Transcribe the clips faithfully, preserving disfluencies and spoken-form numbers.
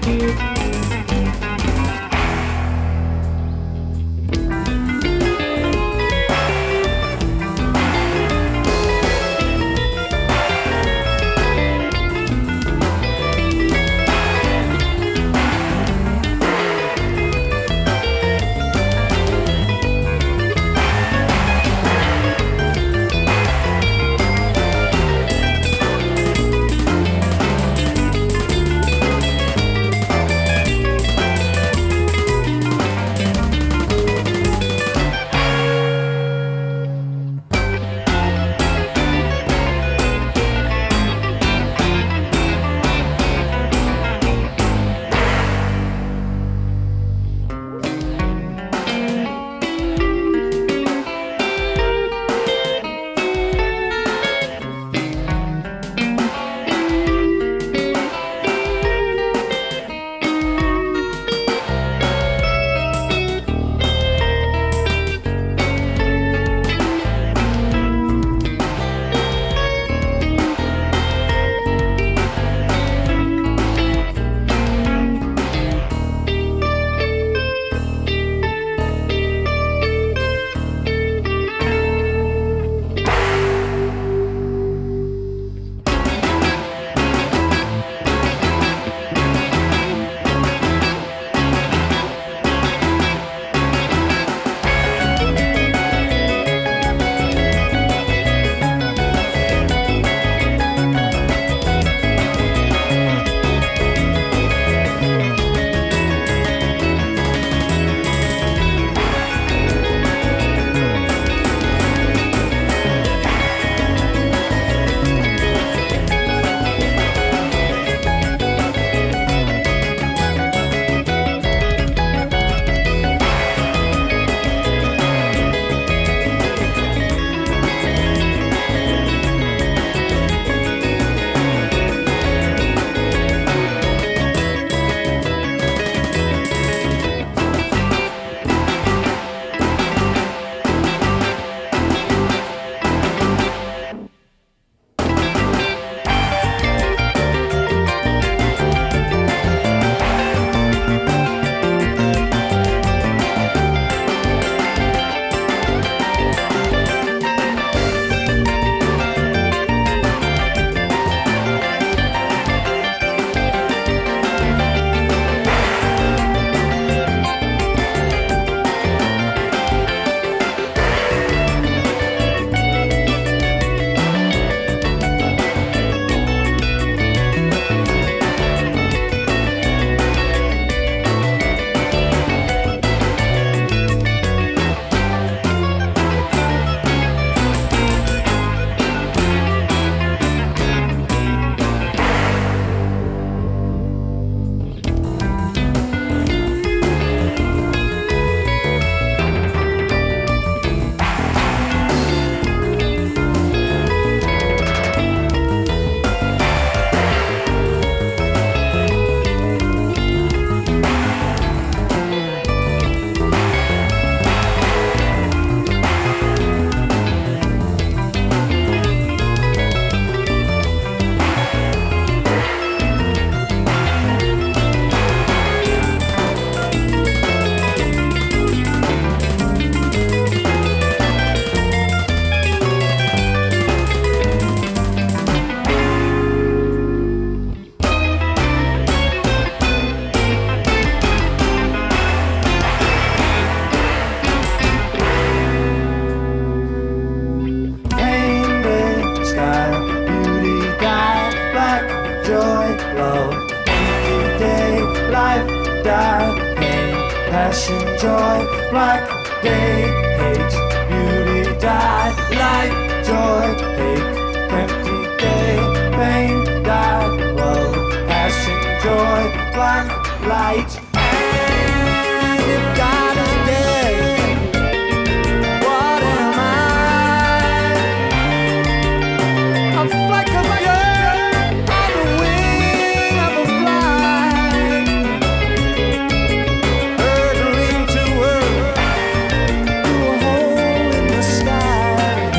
passion, joy, black day, hate, beauty, die, light, joy, hate, empty day, pain, die, love, passion, joy, black, light, and if God is dead, what am I? A fleck of dirt on the wing of a fly, hurtling to earth through a hole in the sky,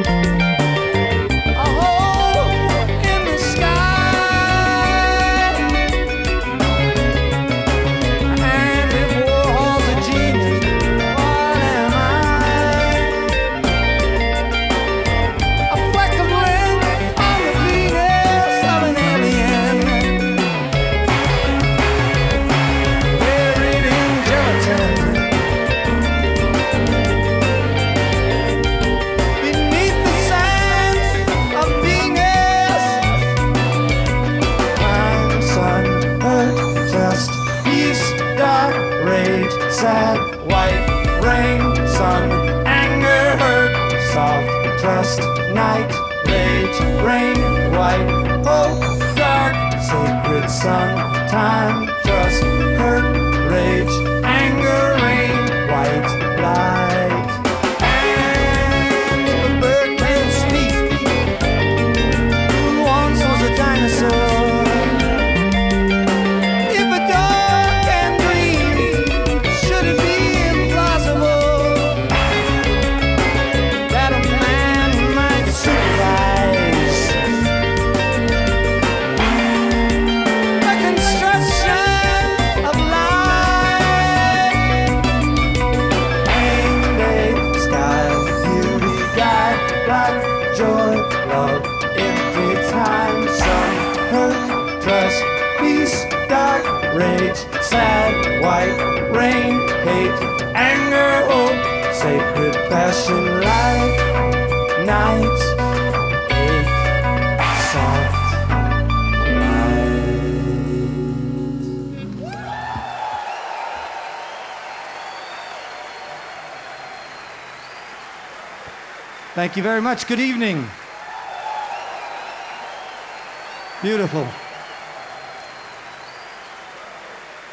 a hole in the sky. dark, rage, sad, white, rain, sun, anger, hurt, soft, trust, night, rage, rain, white, hope, dark, sacred, sun, time, trust, hurt, rage, anger, rain, white, light. And the bird can speak, who once was a dinosaur. If a dog can dream, should it be implausible that a man might supervise the construction of life? Rain, day, sky, beauty, guide, black, joy, love, empty time, sun, hurt, trust, peace, dark, rage, sad, white, rain, hate, anger, hope, sacred passion, light, night, ache, soft, light. Thank you very much. Good evening. Beautiful.